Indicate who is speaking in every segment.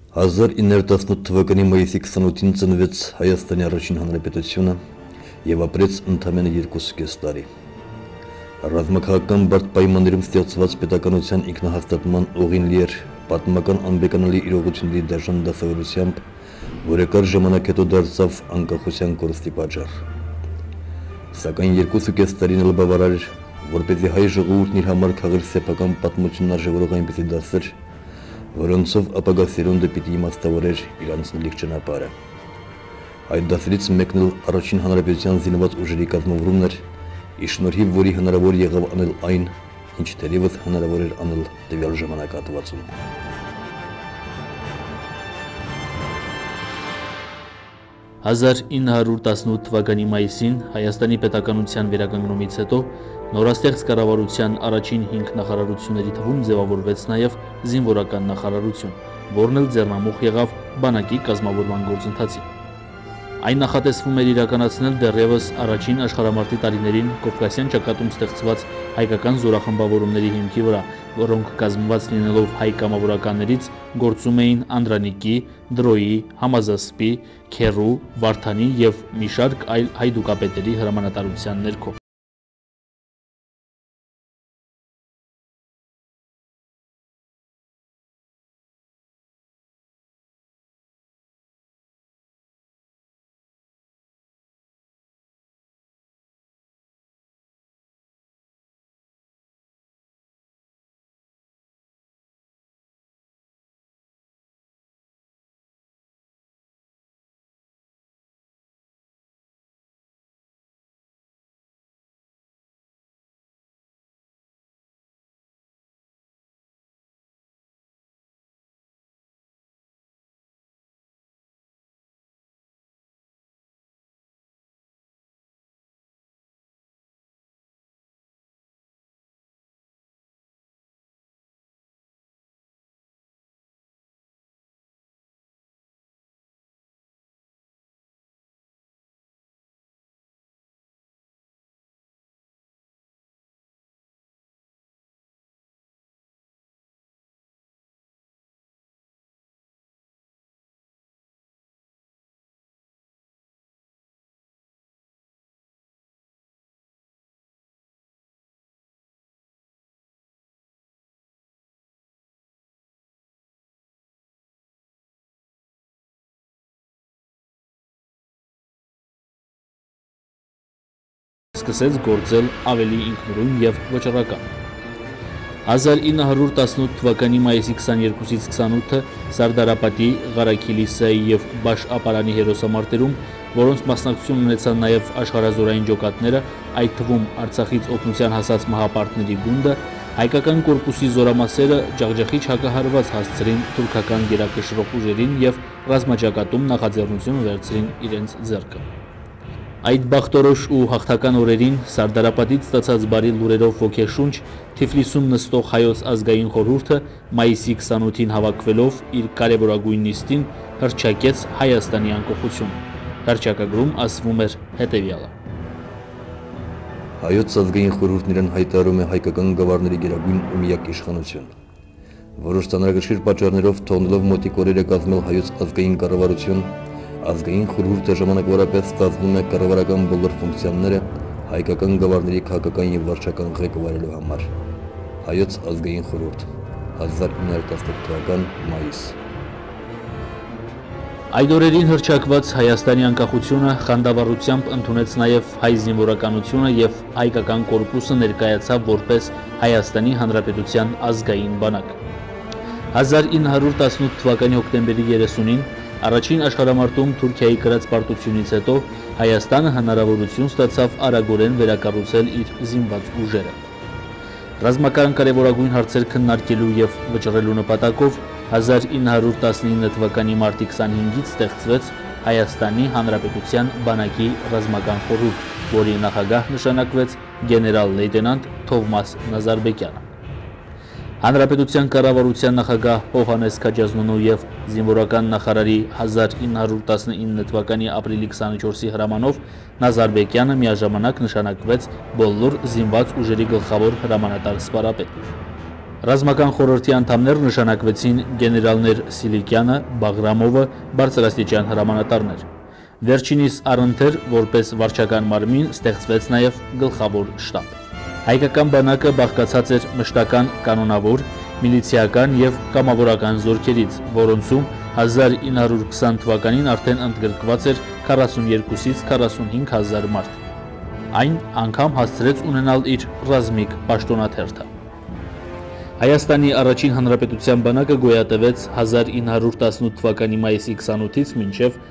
Speaker 1: 1918 թվականի մայիսի 28-ին ծնվեց Հայաստանի առաջին հանրապետությունը եւ ապրեց ընդամենը 2.5 տարի։ Ռազմաքաղաքական բարդ պայմաններում ստեղծված պետականության ինքնահաստատման ուղին լի էր պատմական անբեկանալի իրողությունների դաշան դասավորությամբ, որը կար ժամանակ հետո դարձավ անկախության կորստի պատճառ։ Սակայն 2.5 տարին էլ բավարար էր, որպեսզի հայ ժողովուրդն իր համար քաղեր սեփական պատմությունն արժևորող այնպիսի դասեր, որոնցով ապագա սերունդը պիտի իմաստավորեր իր անցնելիք ճանապարհը։ Այդ դասերից մեկն էլ առաջին հանրապետության զինված ուժերի կազմավորումն էր, ի շնորհիվ որի հնարավոր եղավ անել այն, ինչ թերևս հնարավոր էր անել տվյալ ժամանակահատվածում։
Speaker 2: 1918 թվականի մայիսին Հայաստանի պետականության վերականգնումից հետո նորաստեղծ կառավարության առաջին 5 նախարարությունների թվում ձևավորվեց նաև զինվորական նախարարություն, որն էլ ձեռնամուխ եղավ բանակի կազմավորման գործընթացին։ Այն նախատեսվում էր իրականացնել դեռևս առաջին աշխարհամարտի տարիներին Կովկասյան ճակատում ստեղծված հայկական զորախմբավորումների հիմքի վրա, որոնք կազմված լինելով հայ կամավորականներից գործում էին Անդրանիկի, Դրոյի, Համազասպի, Քերու, Վարդանի եւ մի շարք այլ հայդուկապետերի հրամանատարության ներքո։ Սկսեց գործել ավելի ինքնուրույն եւ վճռական։ 1918 թվականի մայիսի 22-ից 28-ը Սարդարապետի, Ղարաքիլիսայի եւ Բաշ-Ապարանի հերոսամարտերում, որոնց մասնակցություն ունեցան նաեւ աշխարհազորային ջոկատները, այդ թվում Արցախից օգնության հասած մահապարտների գունդը, հայկական կորպուսի զորամասերը ջախջախիչ հակահարված հասցրին թուրքական գերակշռող ուժերին եւ ռազմաճակատում նախաձեռնություն վերցրին իրենց ձեռքը։ Այդ բախտորոշ ու հաղթական օրերին Սարդարապետից ստացած բարի լուրերով ոգեշունչ Թիֆլիսում նստող հայոց ազգային խորհուրդը մայիսի 28-ին հավաքվելով իր կարևորագույն նիստին հռչակեց Հայաստանի անկախությունը։ Հռչակագրում ասվում էր հետևյալը.
Speaker 1: Հայոց ազգային խորհուրդն իրեն հայտարարում է հայկական գավառների գերագույն ու միակ իշխանություն, որոշ ծանրագիր պատճառներով թողնելով մոտիկ օրերը կազմել հայոց ազգային կառավարություն, ազգային խորհուրդը ժամանակավորապես ստացվում է կառավարական բոլոր ֆունկցիաները հայկական գավառների քաղաքական եւ վարչական ղեկավարելու համար։ Հայոց ազգային խորհուրդ 1918 թվական մայիս։
Speaker 2: Այդ օրերին հռչակված Հայաստանի անկախությունը խանդավառությամբ ընդունեց նաև հայ զինվորականությունը եւ հայկական կորպուսը ներկայացավ որպես Հայաստանի Հանրապետության ազգային բանակ։ 1918 թվականի հոկտեմբերի 30-ին առաջին աշխարհամարտում Թուրքիայի կրած պարտությունից հետո Հայաստանը հնարավորություն ստացավ արագորեն վերակառուցել իր զինված ուժերը։ Ռազմական կարևորագույն հարցեր քննարկելու եւ վճռելու նպատակով 1919 թվականի մարտի 25-ից ստեղծվեց Հայաստանի Հանրապետության բանակի ռազմական խորհուրդ, որի նախագահ նշանակվեց գեներալ-լեյտենանտ Թովմաս Նազարբեկյանը։ Հանրապետության կառավարության նախագահ Հովհաննես Քաջազնունու եւ զինվորական նախարարի 1919 թվականի ապրիլի 24-ի հրամանով Նազարբեկյանը միաժամանակ նշանակվեց բոլոր զինված ուժերի գլխավոր հրամանատար սպարապետ։ Ռազմական խորհրդի անդամներ նշանակվեցին գեներալներ Սիլիկյանը, Բաղրամովը, բարձրաստիճան հրամանատարներ։ Վերջինիս առընթեր որպես վարչական մարմին ստեղծվեց նաև գլխավոր շտաբ։ Հայկական բանակը բաղկացած էր մշտական կանոնավոր, միլիցիական եւ կամավորական զորքերից, որոնցում 1920 թվականին արդեն ընդգրկված էր 42-ից 45 հազար մարդ։ Այն անգամ հասցրեց ունենալ իր ռազմիկ պաշտոնաթերթը։ Հայաստանի առաջին հանրապետության բանակը գոյատևեց 1918 թվականի մայիսի 28-ից մինչև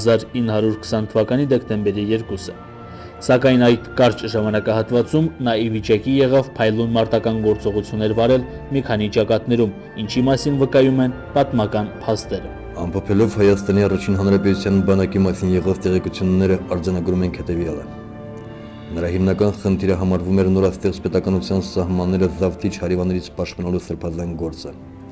Speaker 2: 1920 թվականի դեկտեմբերի 2-ը։ Սակայն այդ կարճ ժամանակահատվածում նա ի վիճակի եղավ փայլուն մարտական գործողություններ վարել մի քանի ճակատներում, ինչի մասին վկայում են պատմական փաստերը։
Speaker 1: Ամփոփելով Հայաստանի առաջին հանրապետության բանակի մասին եղած տեղեկությունները արձանագրում ենք հետևյալը։ Նրա հիմնական խնդիրը համարվում էր նորաստեղծ պետականության սահմանները զավթիչ հարևաններից պաշտպանելու սրբազան գործը։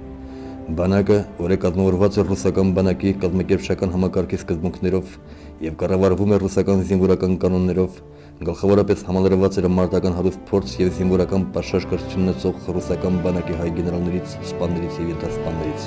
Speaker 1: Բանակը, որը կազմավորված էր ռուսական բանակի կազմակերպչական համակարգի սկզբունքներով եւ կառավարվում էր ռուսական զինվորական կանոններով, գլխավորապես համալրված էր մարտական հարուստ փորձ եւ զինվորական պաշարժ կրթություն ունեցող ռուսական բանակի հայ գեներալներից, սպաներից եւ յետասպաներից։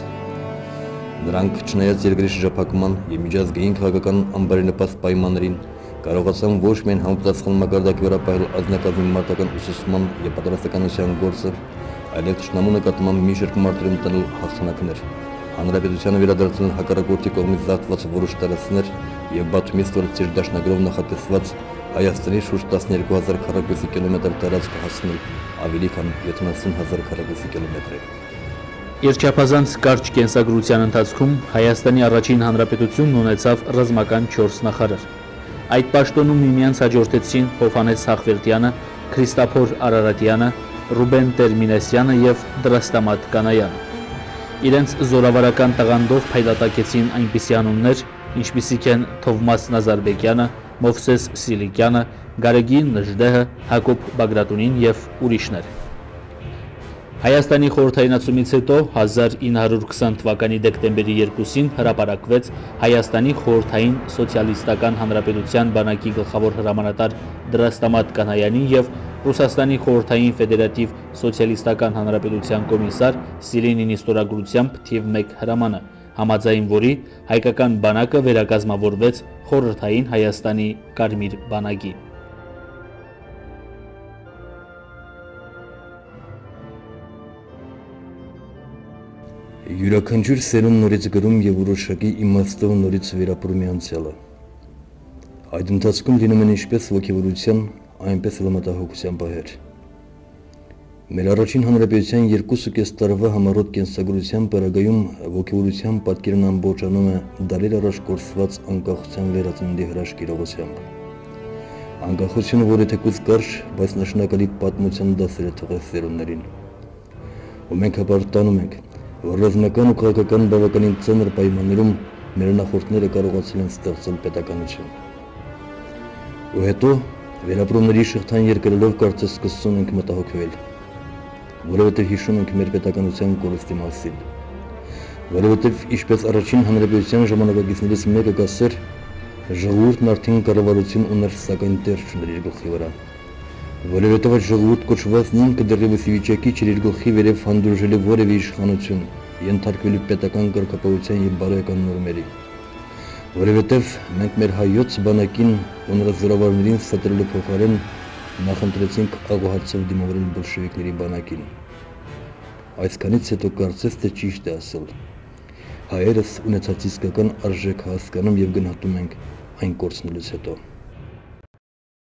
Speaker 1: Նրանք, չնայած երկրի շրջափակման եւ միջազգային քաղաքական անբարենպաստ պայմաններին, կարողացան ոչ միայն համապատասխան մակարդակի վրա պահել ազնագազմի մարտական ուսուցման եւ պատրաստականության գործը, այլև թշնամու նկատմամբ մի շարք մարտերում տնել հաղթանակներ, հանրապետությանը վերադարձնել հակառակորդի կողմից զավթված որոշ տարածքներ եւ Բաթումից ստորացիր դաշնագրով նախատեսված Հայաստանի շուրջ 12000 քառակուսի կիլոմետր տարածք հասնել ավելի քան 70000 քառակուսի կիլոմետրի։
Speaker 2: Երջափազանց կարճ կենսագրության ընթացքում Հայաստանի առաջին հանրապետությունն ունեցավ ռազմական 4 նախարար։ Այդ պաշտոնում միմյանց հաջորդեցին Հովհաննես Հախվերդյանը, Քրիստափոր Արարատյանը, Ռուբեն Տերմինեսյանը եւ Դրաստամատ Կանայանը։ Իրենց զորավարական տաղանդով փայլատակեցին այնպիսի անուններ, ինչպիսիք են Թովմաս Նազարբեկյանը, Մովսես Սիլիկյանը, Գարեգին Նժդեհը, Հակոբ Բագրատունին եւ ուրիշներ։ Հայաստանի խորհրդայնացումից հետո 1920 թվականի դեկտեմբերի 2-ին հրապարակվեց Հայաստանի խորհրդային սոցիալիստական հանրապետության բանակի գլխավոր հրամանատար Դրաստամատ Կանայանի եւ Ռուսաստանի խորհրդային ֆեդերատիվ սոցիալիստական հանրապետության կոմիսար Սիլինինի ստորագրությամբ թիվ 1 հրամանը, համաձայն որի հայկական բանակը վերակազմավորվեց խորհրդային Հայաստանի Կարմիր բանակի։
Speaker 1: Յուրաքանչյուր սերուն նորից գրում եւ որոշակի իմաստով նորից վերապրում է անցյալը։ Այդ ընթացքում լինում են ինչպես ոգևորության, այնպես էլ մտահոգության բահեր։ Մեր առաջին հանրապետության 2.5 տարվա համառոտ կենսագրության պարագայում ոգևորության պատկերն ամբողջանում է դարեր առաջ կորսված անկախության վերածննդի հրաշք իրողությամբ։ Անկախությունը, որը թեկուզ կարճ, բայց նշանակալի պատմության դասեր է թողել սերունդներին։ Ու մենք հպարտանում ենք, որ ռազմական ու քաղաքական բավականին ծանր պայմաններում մեր նախորդները կարողացել են ստեղծել պետականություն։ Ու հետո վերապրումների շղթան երկրելով կարծես սկսում ենք մտահոգվել, որովհետև հիշում ենք մեր պետականության կորստի մասին, որովհետև ինչպես առաջին հանրապետության ժամանակակիցներից մեկը կասեր, ժողովուրդն արդեն կառավարություն ուներ, սակայն տեր չուներ իր գլխի վրա, որովհետև այդ ժողովուրդ կոչվածն ինքը դեռևս ի վիճակի չէր իր գլխի վերև հանդուրժելու որևէ իշխանություն, ենթարկվելու պետական կարգապահության եւ բարոյական նորմերի, որովհետև մենք մեր հայոց բանակին ու նրա զորավարներին սատարելու փոխարեն նախընտրեցինք աղոհացով դիմավորել բոլշևիկների բանակին։ Այսքանից հետո կարծես թե ճիշտ է ասել, հայերս ունեցած իսկական արժեքը հասկանում եւ գնահատում ենք այն կորցնելուց հետո։